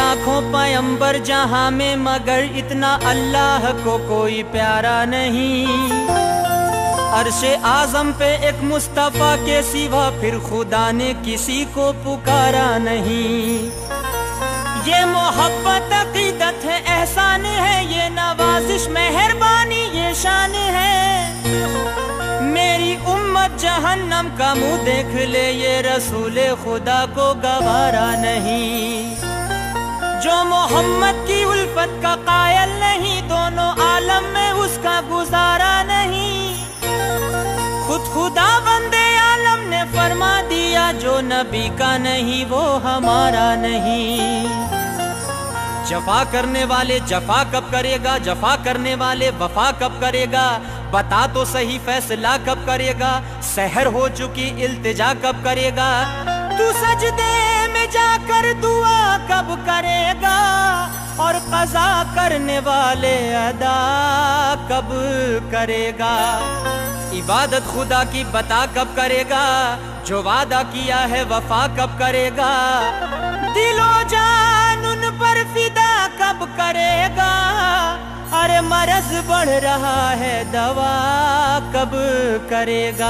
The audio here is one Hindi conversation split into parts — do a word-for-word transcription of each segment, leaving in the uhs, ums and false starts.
लाखों पैगंबर जहां में, मगर इतना अल्लाह को कोई प्यारा नहीं। अर्शे आजम पे एक मुस्तफा के सिवा फिर खुदा ने किसी को पुकारा नहीं। ये मोहब्बत अकीदत है, एहसान है, ये नवाजिश मेहरबानी, ये शान है। मेरी उम्मत जहन्नम का मुंह देख ले, ये रसूले खुदा को गवारा नहीं। जो मोहम्मद की उल्फत का कायल नहीं, दोनों आलम में उसका गुजारा नहीं। खुद खुदा बंदे आलम ने फरमा दिया, जो नबी का नहीं वो हमारा नहीं। जफा करने वाले जफा कब करेगा, जफा करने वाले वफा कब करेगा, बता तो सही फैसला कब करेगा। सहर हो चुकी इल्तिजा कब करेगा, तू सजदे में जाकर दुआ कब करेगा। और कज़ा करने वाले अदा कब करेगा। इबादत खुदा की बता कब करेगा, जो वादा किया है वफा कब करेगा। दिलो जान उन पर फिदा कब करेगा। अरे मरज बढ़ रहा है, दवा कब करेगा।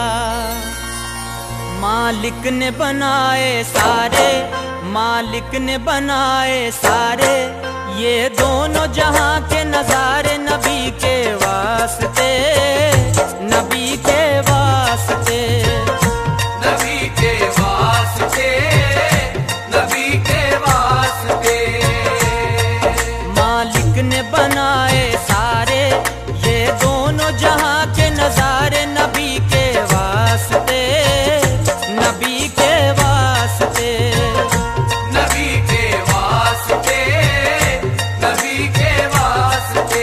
मालिक ने बनाए सारे, मालिक ने बनाए सारे, ये दोनों जहां के नजारे नबी के वास्ते, नबी के वास्ते, नबी के वास्ते, नबी के वास्ते। मालिक ने बनाए सारे, ये दोनों जहां के नजारे नबी के वास्ते, नबी के वास्ते, नबी के वास्ते, नबी के वास्ते।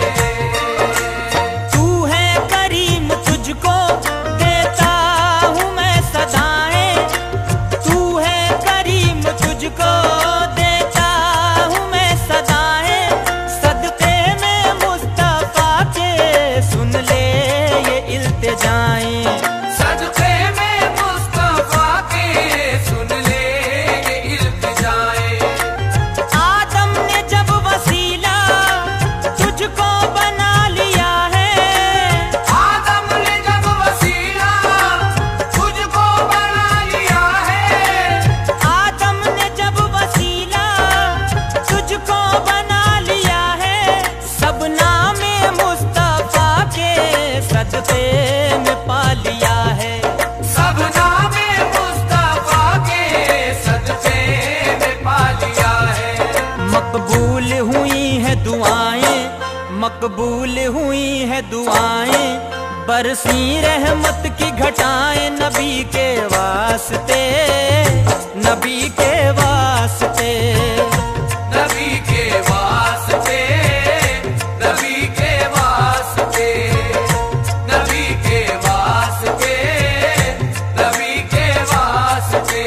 तू है करीम, तुझको देता हूँ मैं सदाएं। तू है करीम, तुझको देता हूँ मैं सदाएं। सदके में मुस्तफा के सुन ले ये इल्तिजाएं। सदके में मुस्तफा के सुन ले ये इल्तिजाएं। आदम ने जब वसीला तुझको बना लिया है, आदम ने जब वसीला तुझको बना लिया है। आदम ने जब वसीला तुझको बना लिया है। सब नामे मुस्तफा के सदके में पा लिया है। सब नामे मुस्तफा के सदके में पा लिया है। मकबूल हुई है दुआएं, मकबूल हुई है दुआएं, बरसी रहमत की घटाएं नबी के वास्ते, नबी के वास्ते, नबी के वास्ते, नबी के वास्ते, नबी के वास्ते, नबी के वास्ते।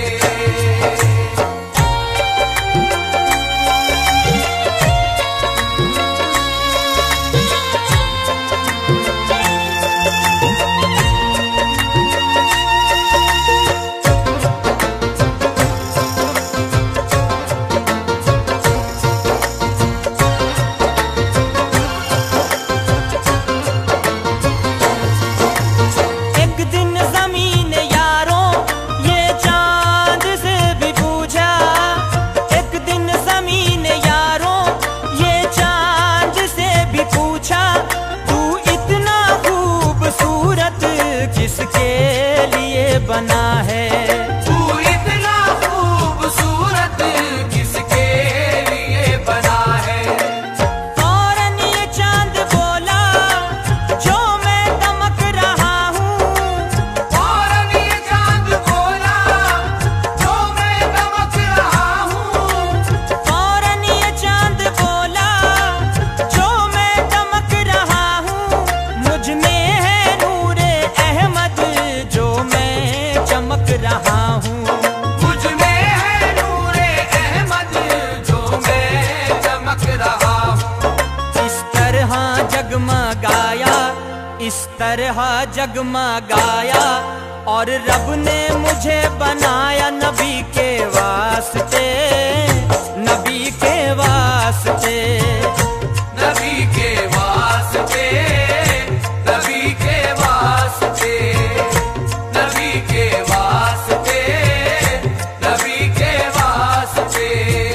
एक दिन जमीन यारों ये चांद से भी पूछा। एक दिन जमीन यारों ये चांद से भी पूछा, तू इतना खूबसूरत किसके लिए बना है। तू इतना खूबसूरत किसके लिए बना है। फौरन ये चांद बोला, जो मैं दमक रहा हूँ। फौरन ये चांद बोला, जो मैं दमक रहा हूँ। फौरन ये चांद बोला, जो मैं दमक रहा हूँ। मुझ में है नूरे अहमद, जो मैं चमक रहा हूँ। मुझ में है नूरे अहमद, जो मैं चमक रहा हूँ। इस तरह जगमगाया, इस तरह जगमगाया, और रब ने मुझे बनाया नबी के वास्ते, नबी वास्ते, नबी के वास्ते, नबी के वास्ते, नबी के वास्ते, नबी के वास्ते।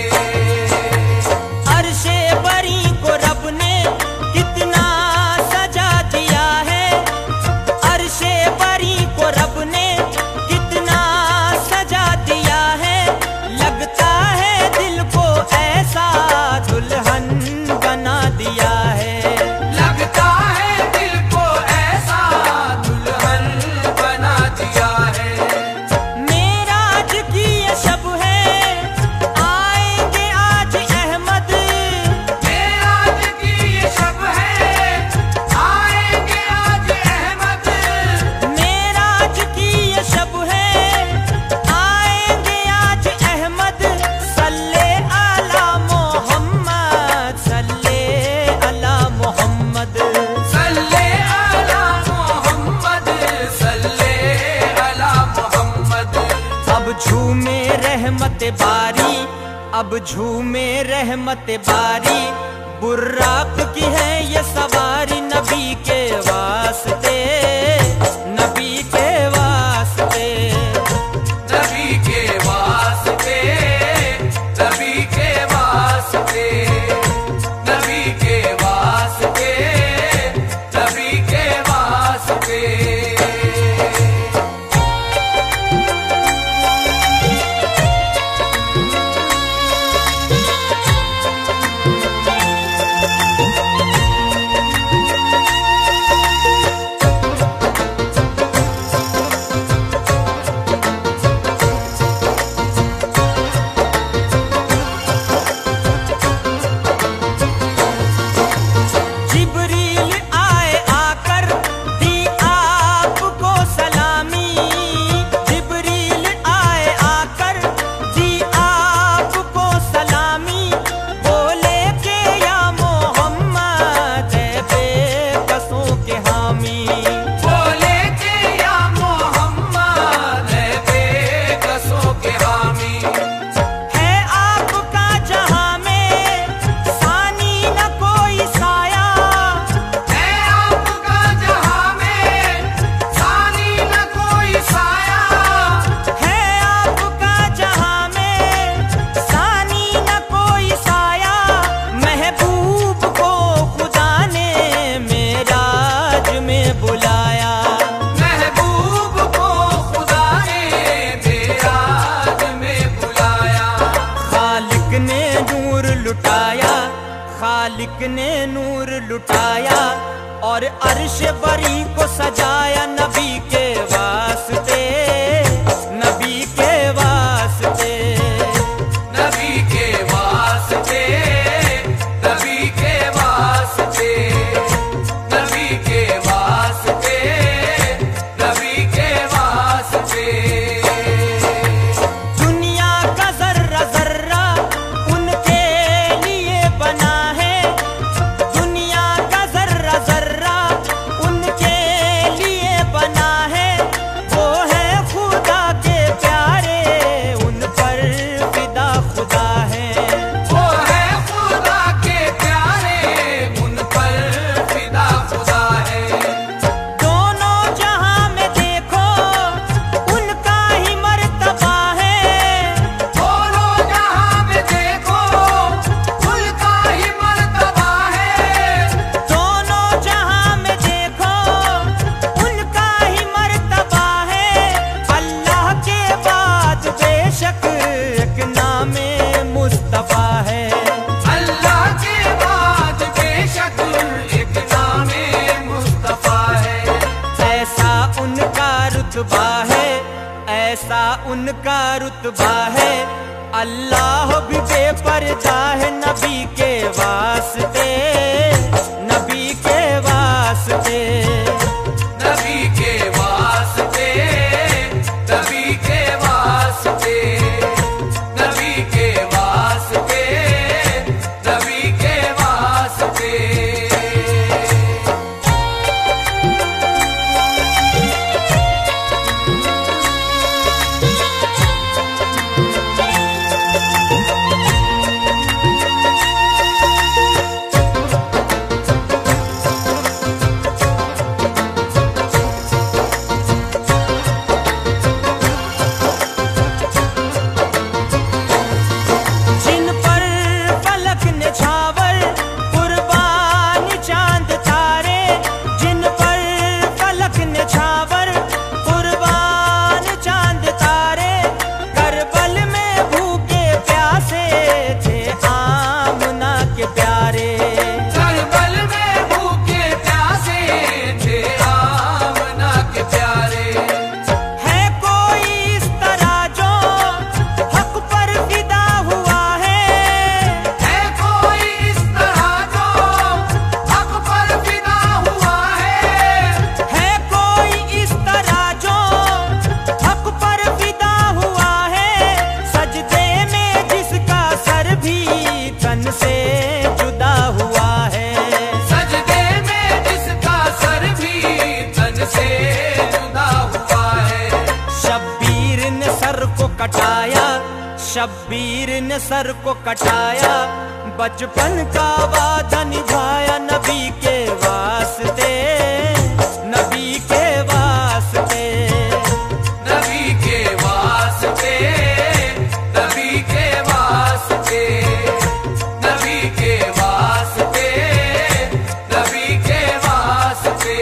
अर्शे बरी को रब ने कितना सजा दिया है, अर्शे बरी को रब ने कितना सजा दिया है, लगता है दिल को ऐसा दुल्हन बना दिया है, लगता है दिल को ऐसा दुल्हन बना दिया है। मेराज की ये शब है, आएंगे आज अहमद, मेराज की ये शब है, आएंगे आज अहमद, मेराज की ये शब है, आएंगे आज अहमद, सल्ले अला मोहम्मद, सल्ले अला मोहम्मद। सल्ले अला मोहम्मद, सल्ले अला मोहम्मद। अब झूमे रहमत बारी, अब झूमे रहमत बारी, बुर्राक की है ये सवारी, नबी के वास्ते, नबी के वास्ते, नबी के वास्ते, नबी के वास्ते, नबी के वास्ते, नबी के वास्ते। जिब्रील आए आकर दी आपको सलामी, जिब्रील आए आकर दी आपको सलामी, बोले के या मोहम्मद बेकसों के हामी, बोले के या मोहम्मद बेकसों के हामी। है आपका जहां में सानी न कोई साया, है आपका जहां में सानी न कोई साया, है आपका जहां में सानी न कोई साया, महबूब को खुदा ने मेराज में बुलाया, महबूब को खुदा ने मेराज में बुलाया। खालिक ने नूर लुटाया, खालिक ने नूर लुटाया, और अर्श बरी को सजाया, नबी के वास्ते, नबी के वास्ते, नबी के वास्ते, नबी के वास्ते, नबी के वास्ते, नबी के वास्ते। दुनिया का जर्रा जर्रा उनके लिए बना है, दुनिया का जर्रा जर्रा उनके लिए बना है, वो है खुदा के प्यारे, उन पर फिदा खुदा है, वो है खुदा के प्यारे, उन पर फिदा खुदा है। दोनों जहां में देखो उनका ही मर्तबा है, दोनों जहां में देखो उनका ही मर्तबा है, दोनों जहां में देखो उनका ही मर्तबा है, अल्लाह के बाद बेशक एक नामे मुस्तफा है, अल्लाह के बाद बेशक एक नामे मुस्तफा है। ऐसा उनका रुतबा है, ऐसा उनका रुतबा है, अल्लाह भी बेपर्दा है, नबी के वास्ते, नबी के वास्ते, नबी के वास्ते, नबी के वास्ते, नबी के वास्ते, नबी के वास्ते। शब्बीर ने सर को कटाया, बचपन का वादा निभाया नबी के वास्ते, नबी के वास्ते, नबी के वास्ते, नबी के वास्ते, नबी के वास्ते, नबी के वास्ते।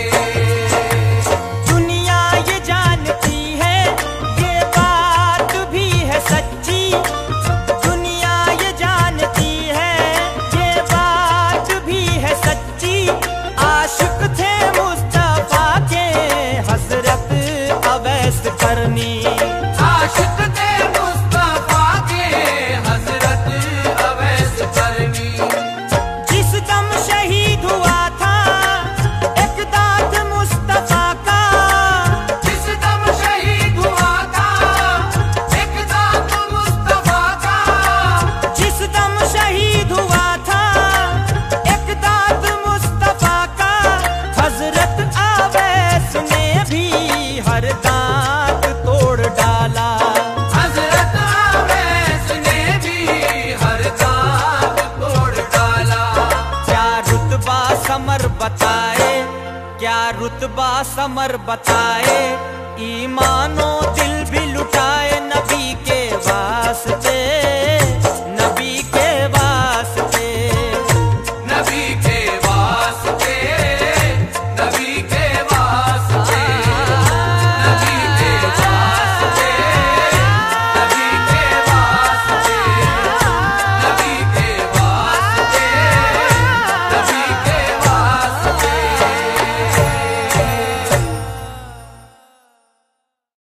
दुनिया ये जानती है ये बात भी है सच्ची, दुनिया ये जानती है ये बात भी है सच्ची। आशिक थे मुस्तफा के हजरत अवैस करनी, आशिक थे मुस्तफा के हजरत अवैस करनी। जिस दम शहीद हुआ था एक दाद मुस्तफा का, जिस दम शहीद हुआ था एक दाद मुस्तफा का, जिस दम शहीद हुआ था एक दाद मुस्तफा का। हजरत अवैस ने भी हर दांत तोड़ डाला, हजरत अवैस ने भी हर दांत तोड़ डाला। क्या रुतबा समर बताए, क्या रुतबा समर बताए, ईमानो दिल भी लुटाए